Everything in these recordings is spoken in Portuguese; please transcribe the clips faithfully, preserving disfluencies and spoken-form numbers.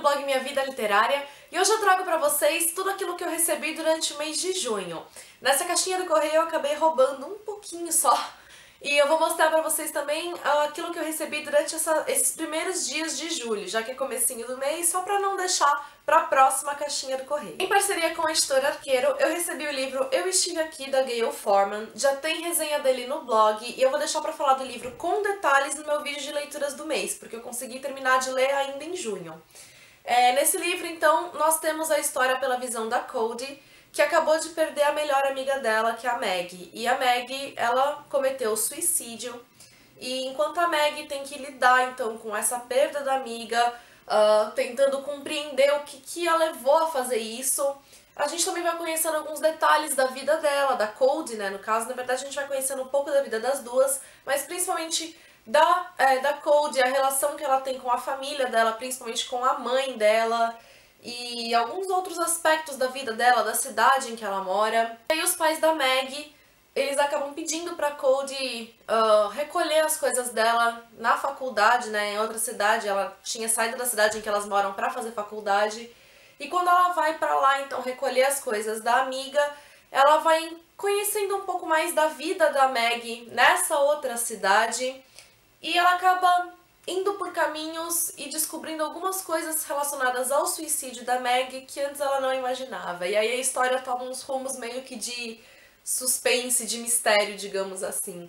blog Minha Vida Literária e hoje eu trago pra vocês tudo aquilo que eu recebi durante o mês de junho. Nessa caixinha do correio eu acabei roubando um pouquinho só e eu vou mostrar pra vocês também aquilo que eu recebi durante essa, esses primeiros dias de julho, já que é comecinho do mês, só pra não deixar pra próxima caixinha do correio. Em parceria com a editora Arqueiro, eu recebi o livro Eu Estive Aqui, da Gayle Forman. Já tem resenha dele no blog e eu vou deixar pra falar do livro com detalhes no meu vídeo de leituras do mês, porque eu consegui terminar de ler ainda em junho. É, nesse livro, então, nós temos a história pela visão da Cody, que acabou de perder a melhor amiga dela, que é a Maggie. E a Maggie, ela cometeu suicídio, e enquanto a Maggie tem que lidar, então, com essa perda da amiga, uh, tentando compreender o que, que a levou a fazer isso, a gente também vai conhecendo alguns detalhes da vida dela, da Cody, né, no caso. Na verdade, a gente vai conhecendo um pouco da vida das duas, mas principalmente da, é, da Cody, a relação que ela tem com a família dela, principalmente com a mãe dela, e alguns outros aspectos da vida dela, da cidade em que ela mora. E aí os pais da Maggie, eles acabam pedindo pra Cody uh, recolher as coisas dela na faculdade, né, em outra cidade. Ela tinha saído da cidade em que elas moram pra fazer faculdade. E quando ela vai pra lá, então, recolher as coisas da amiga, ela vai conhecendo um pouco mais da vida da Maggie nessa outra cidade. E ela acaba indo por caminhos e descobrindo algumas coisas relacionadas ao suicídio da Maggie que antes ela não imaginava. E aí a história toma uns rumos meio que de suspense, de mistério, digamos assim.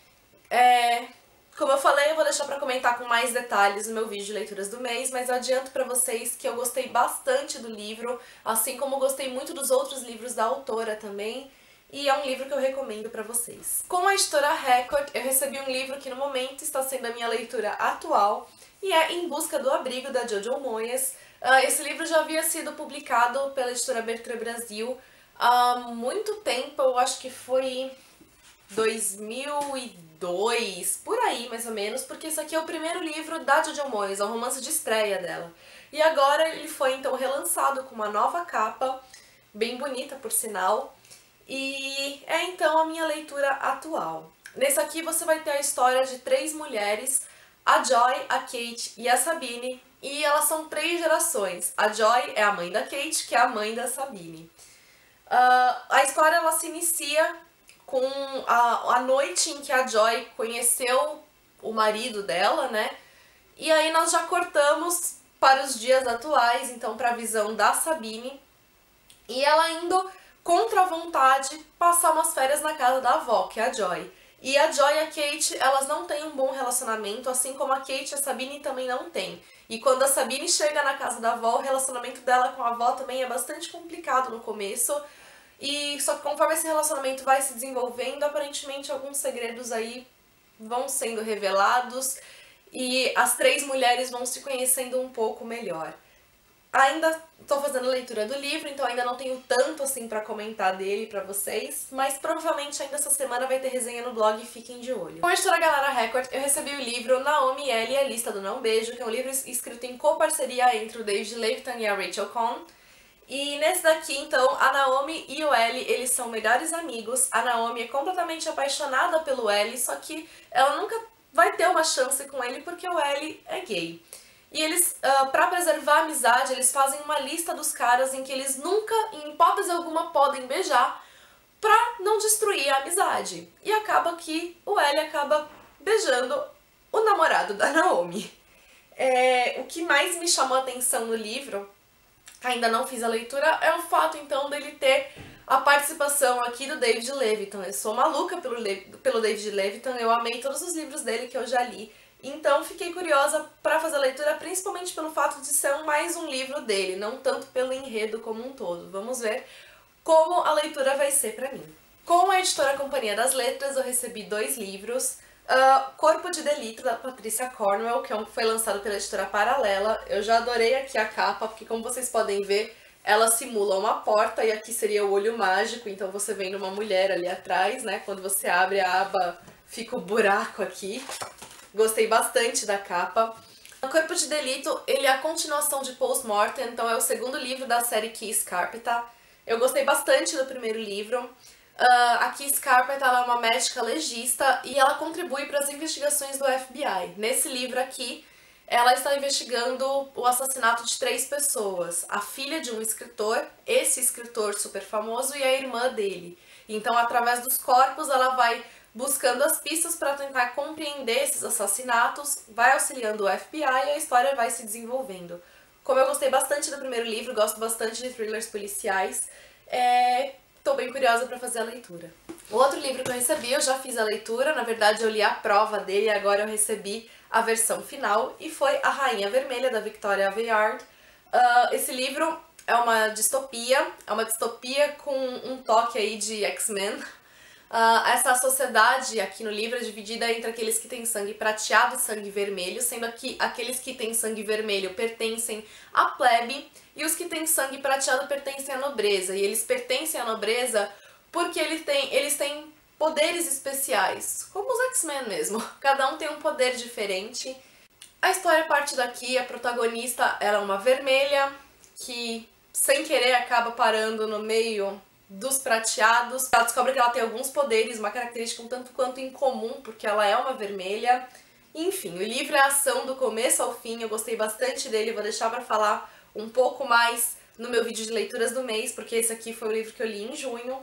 É... Como eu falei, eu vou deixar pra comentar com mais detalhes no meu vídeo de leituras do mês, mas eu adianto pra vocês que eu gostei bastante do livro, assim como gostei muito dos outros livros da autora também. E é um livro que eu recomendo pra vocês. Com a editora Record, eu recebi um livro que no momento está sendo a minha leitura atual, e é Em Busca do Abrigo, da Jojo Moyes. Uh, esse livro já havia sido publicado pela editora Bertrand Brasil há muito tempo, eu acho que foi dois mil e dois, por aí mais ou menos, porque esse aqui é o primeiro livro da Jojo Moyes, é o romance de estreia dela. E agora ele foi então relançado com uma nova capa, bem bonita por sinal. E é então a minha leitura atual. Nesse aqui você vai ter a história de três mulheres, a Joy, a Kate e a Sabine, e elas são três gerações. A Joy é a mãe da Kate, que é a mãe da Sabine. Uh, a história ela se inicia com a, a noite em que a Joy conheceu o marido dela, né? E aí nós já cortamos para os dias atuais, então para a visão da Sabine, e ela indo contra a vontade, passar umas férias na casa da avó, que é a Joy. E a Joy e a Kate, elas não têm um bom relacionamento, assim como a Kate e a Sabine também não têm. E quando a Sabine chega na casa da avó, o relacionamento dela com a avó também é bastante complicado no começo. E só que conforme esse relacionamento vai se desenvolvendo, aparentemente alguns segredos aí vão sendo revelados e as três mulheres vão se conhecendo um pouco melhor. Ainda estou fazendo leitura do livro, então ainda não tenho tanto assim pra comentar dele pra vocês, mas provavelmente ainda essa semana vai ter resenha no blog e fiquem de olho. Com a editora Galera Record, eu recebi o livro Naomi L e a Lista do Não Beijo, que é um livro escrito em coparceria entre o David Levitan e a Rachel Cohn. E nesse daqui, então, a Naomi e o L, eles são melhores amigos. A Naomi é completamente apaixonada pelo L, só que ela nunca vai ter uma chance com ele porque o L é gay. E eles, uh, pra preservar a amizade, eles fazem uma lista dos caras em que eles nunca, em hipótese alguma, podem beijar pra não destruir a amizade. E acaba que o L acaba beijando o namorado da Naomi. É, o que mais me chamou a atenção no livro, ainda não fiz a leitura, é o fato então dele ter a participação aqui do David Levitan. Eu sou maluca pelo, Le pelo David Levitan, eu amei todos os livros dele que eu já li. Então fiquei curiosa para fazer a leitura, principalmente pelo fato de ser mais um livro dele, não tanto pelo enredo como um todo. Vamos ver como a leitura vai ser para mim. Com a editora Companhia das Letras eu recebi dois livros. Uh, Corpo de Delito, da Patrícia Cornwell, que foi lançado pela editora Paralela. Eu já adorei aqui a capa, porque como vocês podem ver, ela simula uma porta e aqui seria o olho mágico, então você vendo uma mulher ali atrás, né? Quando você abre a aba, fica o buraco aqui. Gostei bastante da capa. O Corpo de Delito, ele é a continuação de Postmortem, então é o segundo livro da série Kiss Carpeta. Eu gostei bastante do primeiro livro. Uh, a Kiss Carpeta ela é uma médica legista e ela contribui para as investigações do F B I. Nesse livro aqui, ela está investigando o assassinato de três pessoas. A filha de um escritor, esse escritor super famoso, e a irmã dele. Então, através dos corpos, ela vai buscando as pistas para tentar compreender esses assassinatos, vai auxiliando o F B I e a história vai se desenvolvendo. Como eu gostei bastante do primeiro livro, gosto bastante de thrillers policiais, é... tô bem curiosa para fazer a leitura. O outro livro que eu recebi, eu já fiz a leitura, na verdade eu li a prova dele e agora eu recebi a versão final, e foi A Rainha Vermelha, da Victoria Aveyard. Uh, esse livro é uma distopia, é uma distopia com um toque aí de X-Men. Uh, essa sociedade aqui no livro é dividida entre aqueles que têm sangue prateado e sangue vermelho, sendo que aqueles que têm sangue vermelho pertencem à plebe e os que têm sangue prateado pertencem à nobreza. E eles pertencem à nobreza porque eles têm, eles têm poderes especiais, como os X-Men mesmo. Cada um tem um poder diferente. A história parte daqui, a protagonista ela é uma vermelha que, sem querer, acaba parando no meio dos prateados. Ela descobre que ela tem alguns poderes, uma característica um tanto quanto incomum, porque ela é uma vermelha. Enfim, o livro é ação do começo ao fim, eu gostei bastante dele, vou deixar pra falar um pouco mais no meu vídeo de leituras do mês, porque esse aqui foi o livro que eu li em junho.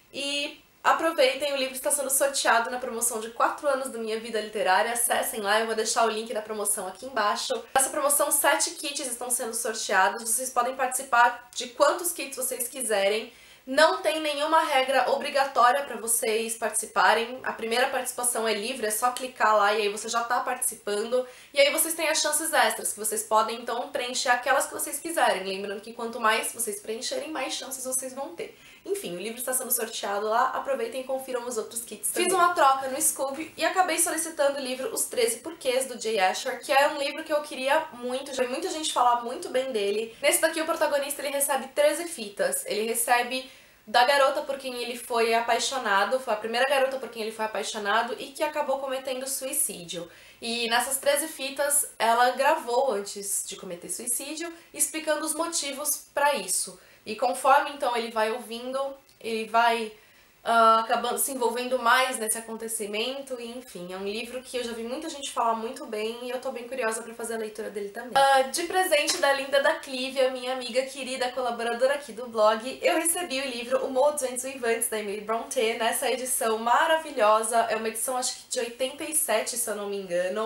E aproveitem, o livro está sendo sorteado na promoção de quatro anos da minha vida literária, acessem lá, eu vou deixar o link da promoção aqui embaixo. Nessa promoção, sete kits estão sendo sorteados, vocês podem participar de quantos kits vocês quiserem. Não tem nenhuma regra obrigatória para vocês participarem, a primeira participação é livre, é só clicar lá e aí você já está participando. E aí vocês têm as chances extras, que vocês podem então preencher aquelas que vocês quiserem, lembrando que quanto mais vocês preencherem, mais chances vocês vão ter. Enfim, o livro está sendo sorteado lá, aproveitem e confiram os outros kits também. Fiz uma troca no Scoob e acabei solicitando o livro Os treze Porquês, do Jay Asher, que é um livro que eu queria muito, já vi muita gente falar muito bem dele. Nesse daqui o protagonista ele recebe treze fitas, ele recebe da garota por quem ele foi apaixonado, foi a primeira garota por quem ele foi apaixonado e que acabou cometendo suicídio. E nessas treze fitas ela gravou antes de cometer suicídio, explicando os motivos para isso. E conforme então ele vai ouvindo, ele vai uh, acabando se envolvendo mais nesse acontecimento, e enfim, é um livro que eu já vi muita gente falar muito bem e eu tô bem curiosa pra fazer a leitura dele também. Uh, de presente da linda da Clívia, minha amiga querida, colaboradora aqui do blog, eu recebi o livro O Morro dos Ventos Uivantes, da Emily Brontë, nessa edição maravilhosa, é uma edição acho que de oitenta e sete, se eu não me engano.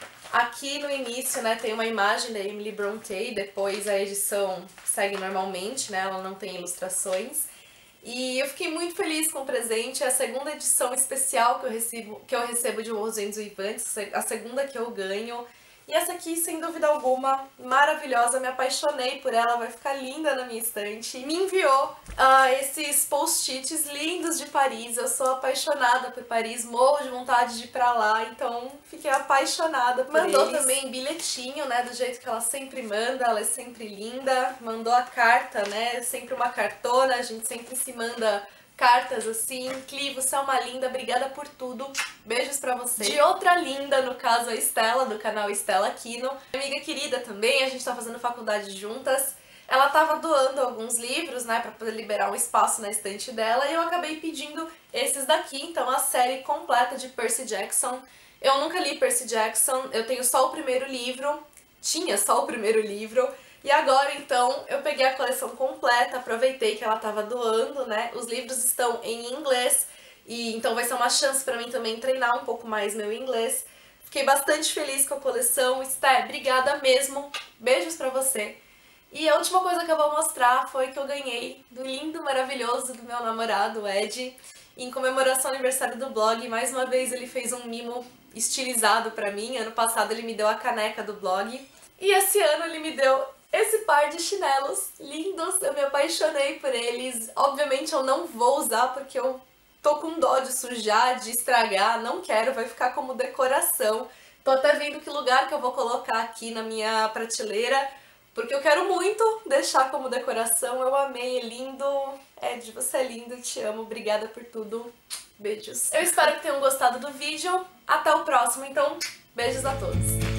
Aqui no início, né, tem uma imagem da Emily Brontë, depois a edição segue normalmente, né, ela não tem ilustrações. E eu fiquei muito feliz com o presente, é a segunda edição especial que eu recebo, que eu recebo de O Morro dos Ventos Uivantes, a segunda que eu ganho. E essa aqui, sem dúvida alguma, maravilhosa, me apaixonei por ela, vai ficar linda na minha estante. Me enviou uh, esses post-its lindos de Paris, eu sou apaixonada por Paris, morro de vontade de ir pra lá, então fiquei apaixonada por Mandou eles. Também bilhetinho, né, do jeito que ela sempre manda, ela é sempre linda. Mandou a carta, né, sempre uma cartona, a gente sempre se manda cartas assim. Cli, você é uma linda, obrigada por tudo, beijos pra você. De outra linda, no caso a Estela, do canal Estela Aquino, amiga querida também, a gente tá fazendo faculdade juntas. Ela tava doando alguns livros, né, pra poder liberar um espaço na estante dela, e eu acabei pedindo esses daqui, então a série completa de Percy Jackson. Eu nunca li Percy Jackson, eu tenho só o primeiro livro, tinha só o primeiro livro, e agora, então, eu peguei a coleção completa, aproveitei que ela tava doando, né? Os livros estão em inglês, e então vai ser uma chance pra mim também treinar um pouco mais meu inglês. Fiquei bastante feliz com a coleção. Esté, obrigada mesmo. Beijos pra você. E a última coisa que eu vou mostrar foi que eu ganhei do lindo, maravilhoso do meu namorado, o Ed, em comemoração ao aniversário do blog. Mais uma vez ele fez um mimo estilizado pra mim. Ano passado ele me deu a caneca do blog. E esse ano ele me deu esse par de chinelos lindos, eu me apaixonei por eles. Obviamente eu não vou usar porque eu tô com dó de sujar, de estragar, não quero, vai ficar como decoração. Tô até vendo que lugar que eu vou colocar aqui na minha prateleira, porque eu quero muito deixar como decoração. Eu amei, é lindo. Ed, você é lindo, te amo, obrigada por tudo. Beijos. Eu espero que tenham gostado do vídeo. Até o próximo, então, beijos a todos.